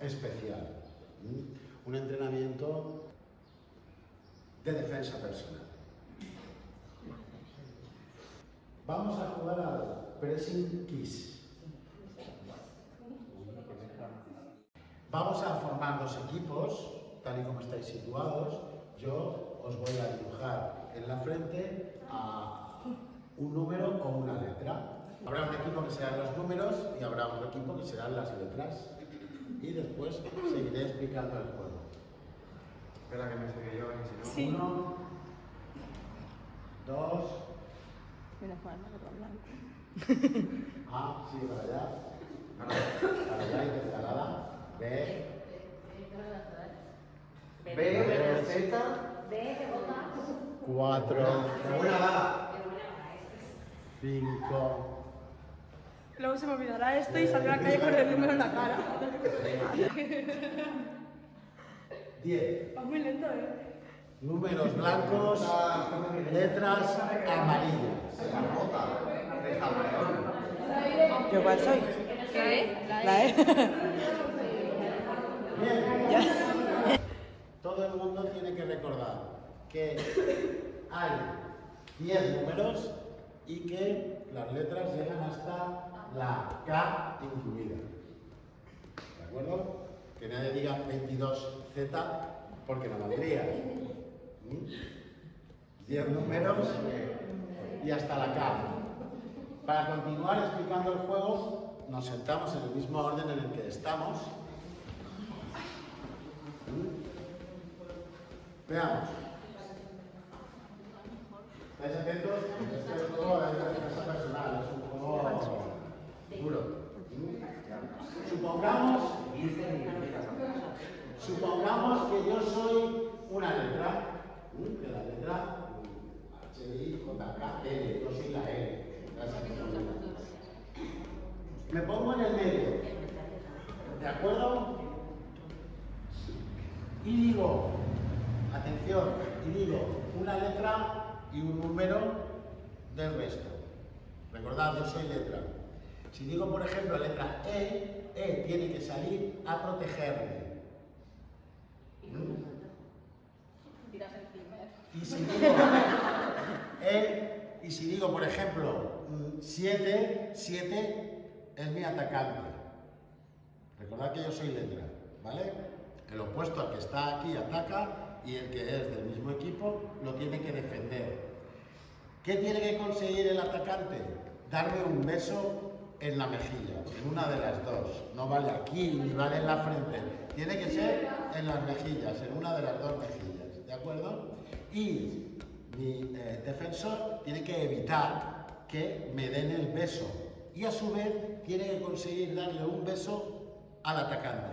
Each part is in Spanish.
especial. Un entrenamiento de defensa personal. Vamos a jugar al Pressing Kiss. Vamos a formar dos equipos, tal y como estáis situados. Yo os voy a dibujar en la frente a un número o una letra. Habrá un equipo que serán los números y habrá otro equipo que serán las letras. Y después seguiré explicando el juego. Espera que me sigue yo, si no. Sí. 1, 2. Mira, Juan, otro blanco. A, sí, para allá. Para allá y que escalada. B. B, Z. 4. 5. Luego se me olvidará esto y saldré a la calle con el número en la cara. 10. Va muy lento, ¿eh? Números blancos, letras amarillas. ¿Yo cuál soy? ¿Qué? La E. Bien. Ya. Todo el mundo tiene que recordar que hay 10 números y que las letras llegan hasta la K incluida. ¿De acuerdo? Que nadie diga 22Z porque no valdría. 10 números y hasta la K. Para continuar explicando el juego, nos sentamos en el mismo orden en el que estamos. Veamos. ¿Estáis atentos? Este es un juego de defensa personal, es un juego duro. Supongamos que yo soy una letra, que la letra H, I, J, K, L, yo soy la L. Me pongo en el medio, ¿de acuerdo? Y digo, atención, y digo una letra y un número del resto. Recordad, yo soy letra. Si digo, por ejemplo, letra E tiene que salir a protegerme. Y si digo, por ejemplo, 7 es mi atacante. Recordad que yo soy letra, ¿vale? El opuesto al que está aquí ataca y el que es del mismo equipo lo tiene que defender. ¿Qué tiene que conseguir el atacante? Darme un beso en la mejilla, en una de las dos. No vale aquí ni vale en la frente. Tiene que ser en las mejillas, en una de las dos mejillas, ¿de acuerdo? Y mi defensor tiene que evitar que me den el beso y a su vez tiene que conseguir darle un beso al atacante.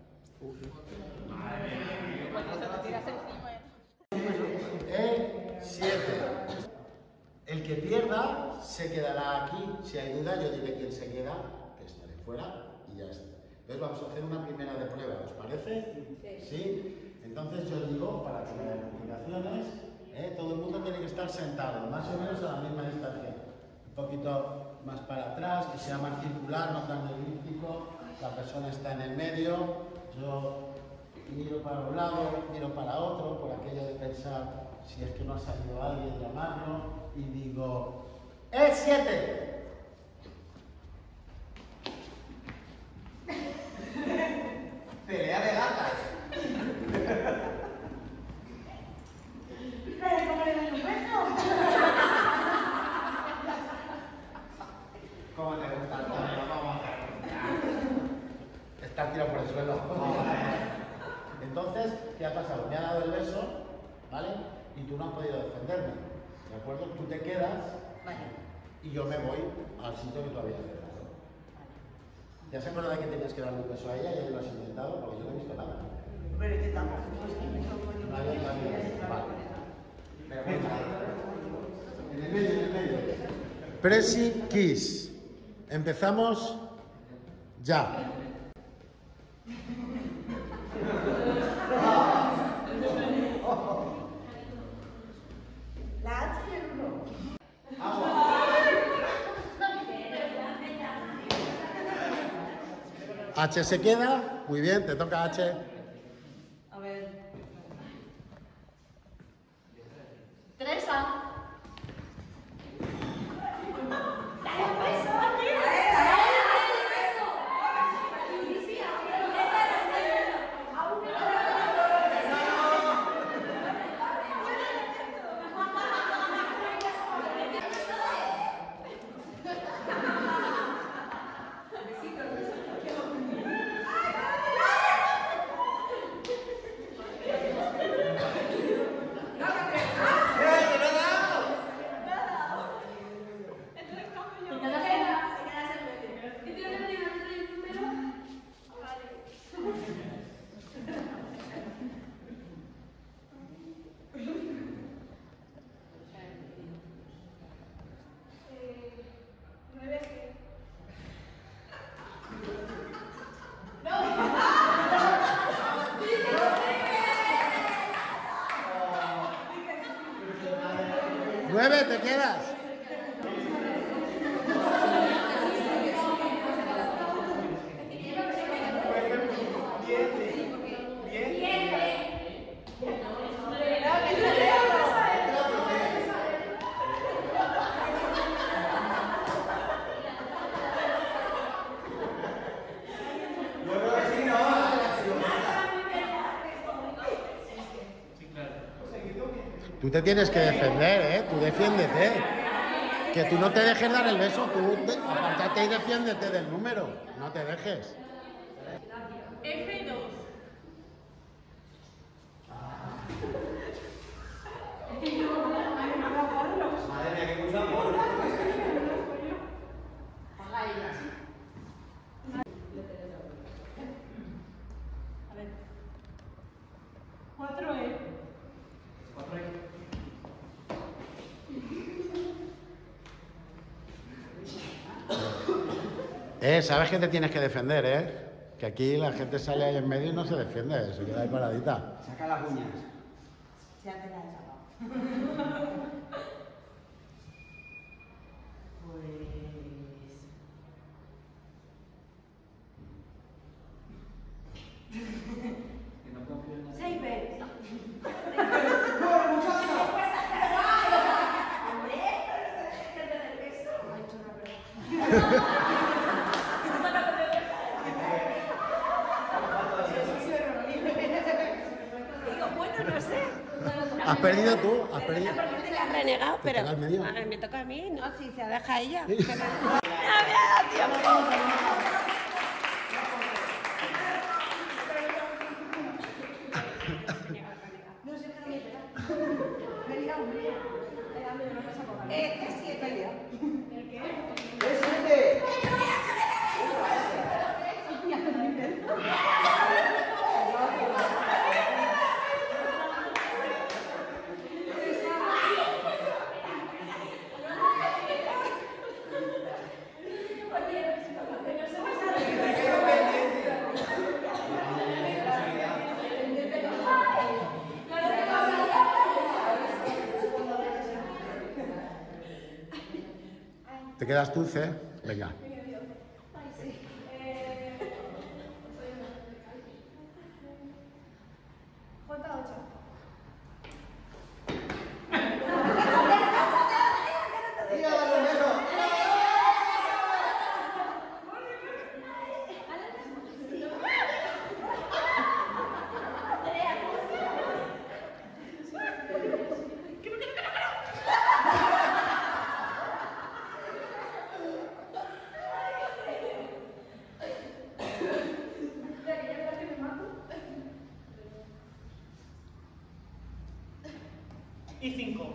E7. El que pierda se quedará aquí. Si hay duda, yo diré quién se queda, que estaré fuera y ya está. Entonces vamos a hacer una primera de prueba, ¿os parece? Sí. Entonces yo digo, para que me den explicaciones, todo el mundo tiene que estar sentado, más o menos a la misma distancia. Un poquito más para atrás, que sea más circular, no tan elíptico. La persona está en el medio. Yo miro para un lado, miro para otro, por aquello de pensar si es que no ha salido alguien, llamarlo, y digo, ¡E7! Pelea de gatas. ¿Cómo te gusta el tono? Vamos a ver. Está tirado por el suelo. Entonces, ¿qué ha pasado? Me ha dado el beso, ¿vale? Y tú no has podido defenderme, ¿de acuerdo? Tú te quedas y yo me voy al sitio que tú habías dejado. ¿Ya se acuerda de que tenías que darle un beso a ella y ya lo has intentado? Porque yo no he visto nada. Pero es que tampoco. Vale. En el medio. Pressing Kiss. Empezamos ya. La H y el 1. H se queda. Muy bien, te toca H. A ver. 3A. ¡9, te quedas! Tú te tienes que defender, ¿eh? Tú defiéndete. Que tú no te dejes dar el beso, apártate y defiéndete del número. No te dejes. F2. Madre mía, qué mucho amor. A ver. 4E. Sabes que te tienes que defender, ¿eh? Que aquí la gente sale ahí en medio y no se defiende, se queda ahí paradita. Saca las uñas. Se hace la echado. Que no confío en nadie. 6B. Digo, bueno, no sé. ¿Has perdido tú? ¿Has perdido? Porque la han renegado, pero toca al medio? me toca a mí, no, si se deja ella. Sí. No me ha dado tiempo. No sé qué no me llega. Me he liado, me he liado. Es 7. ¿El qué? ¡Es 7! ¿Te quedas tú, C? Venga. J8. Y 5.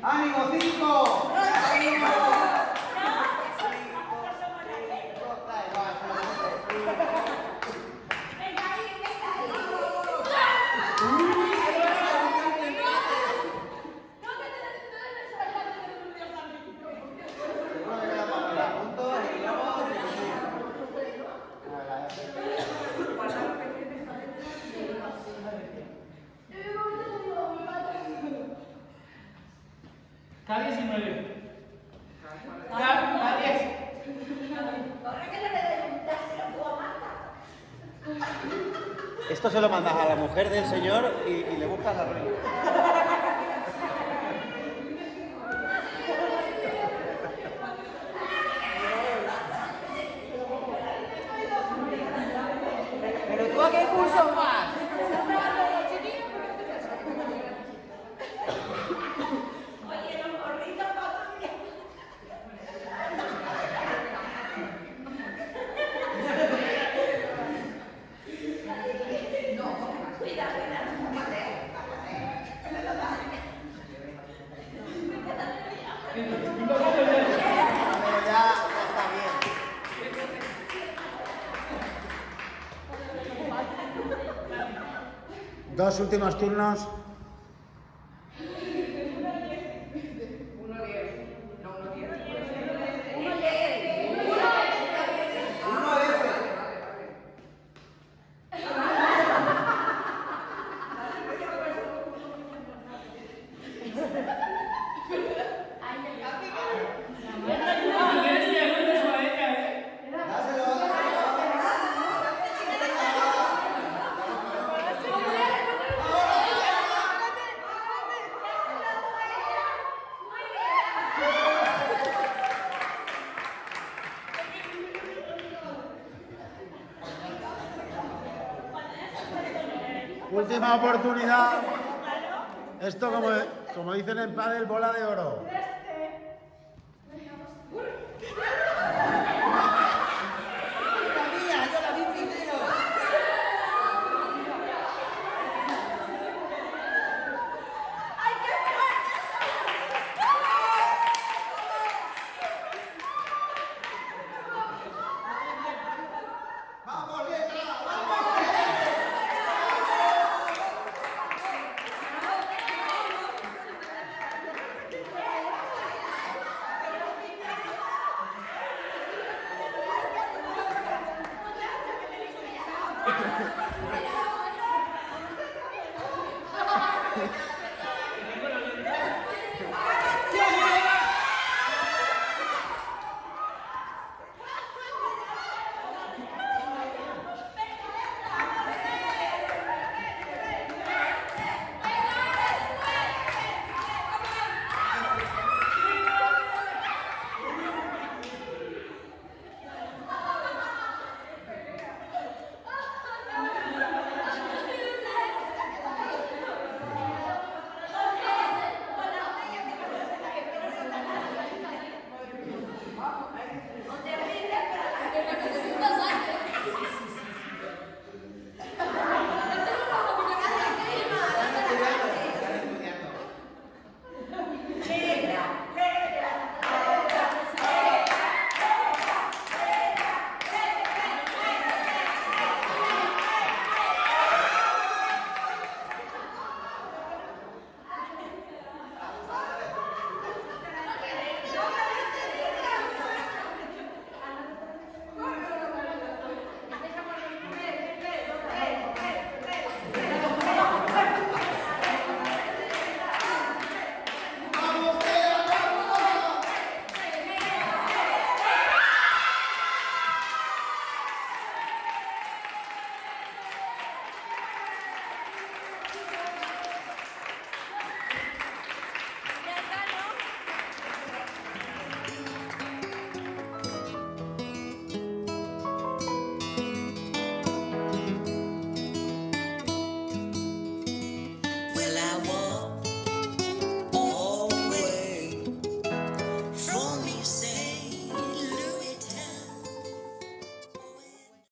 ¡Ánimo, 5! ¡Ánimo! Cada 19. Cada 10. Ahora que le doy un tazo, Esto se lo mandas a la mujer del señor y le buscas la ruina. ¿Pero tú a qué curso vas? Dos últimos turnos. Última oportunidad. Esto, como dicen en pádel, bola de oro.